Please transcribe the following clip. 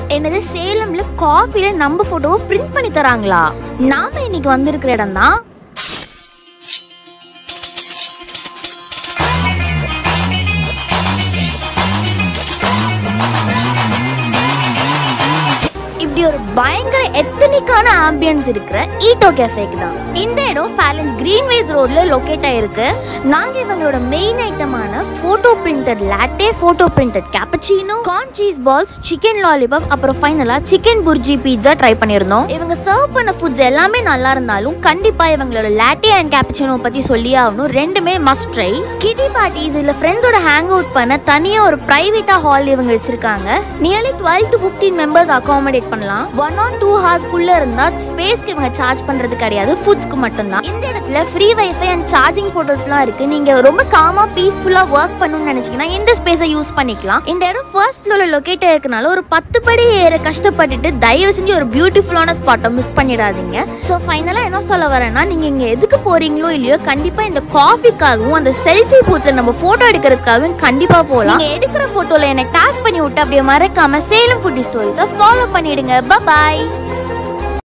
என்னது சேலம்ல காஃபில நம்ம போட்டோவை பிரிண்ட் பண்ணி தராங்களா? நாம இன்னைக்கு வந்திருக்கிற இடம் தான் இப்படி ஒரு பயங்கர எத்தனிக்கான ஆம்பியன்ஸ் இருக்கிற ஈட்டோ கேஃபேக்கு தான். இந்த இடம் ஃபேர்லண்ட்ஸ் கிரீன்வேஸ் ரோட்ல லொகேட் ஆயிருக்கு. நாங்க இவங்களோட மெயின் ஐட்டமான photo printed latte, photo printed cappuccino, corn cheese balls, chicken lollipop, அப்புறம் ஃபைனலா சிக்கன் புர்ஜி பீட்சா ட்ரை பண்ணியிருந்தோம். இவங்க சர்வ் பண்ண ஃபுட்ஸ் எல்லாமே நல்லா இருந்தாலும் கண்டிப்பா இவங்களோட லாட்டே அண்ட் கேப்பச்சினோ பத்தி சொல்லி ஆகணும். ரெண்டுமே மஸ்ட் ட்ரை. கிட்டி பார்ட்டிஸ் இல்ல ஃப்ரெண்ட்ஸோட ஹேங் அவுட் பண்ண தனியா ஒரு பிரைவேட்டா ஹால் இவங்க வச்சிருக்காங்க. நியர்லி 12 to 15 மெம்பர்ஸ் அகாமடேட் பண்ணலாம். 1 or 2 hours குள்ள இருந்தா ஸ்பேஸ்க்கு இவங்க சார்ஜ் பண்றது கிடையாது, ஃபுட்ஸ்க்கு மட்டும் தான். இந்த இடத்துல ஃப்ரீ வைஃபை அண்ட் சார்ஜிங் போர்ட்டல்ஸ்லாம் இருக்கு. நீங்க ரொம்ப காமா பீஸ்ஃபுல்லா ஒர்க் பண்ணணும்னு நினைச்சீங்கன்னா இந்த ஸ்பேஸை யூஸ் பண்ணிக்கலாம். இந்த இடம் ஃபர்ஸ்ட் ஃப்ளோர்ல லொகேட் ஆயிருக்கனால ஒரு 10 படி ஏற கஷ்டப்பட்டுட்டு தயவு செஞ்சு ஒரு பியூட்டிஃபுல்லான ஸ்பாட்டை மிஸ் பண்ணிடாதீங்க. ஸோ ஃபைனலா என்ன சொல்ல வரேன்னா, நீங்க இங்க எதுக்கு போறீங்களோ இல்லையோ கண்டிப்பா இந்த காஃபிக்காகவும் அந்த செல்ஃபி பூத்ல நம்ம போட்டோ எடுக்கிறதுக்காகவும் கண்டிப்பா போகலாம். நீங்க எடுக்கிற போட்டோல எனக்கு டேக் பண்ணி விட்டு அப்படியே மறக்காம சேலம் ஃபுட் ஸ்டோரிஸை ஃபாலோ பண்ணிடுங்க. Bye.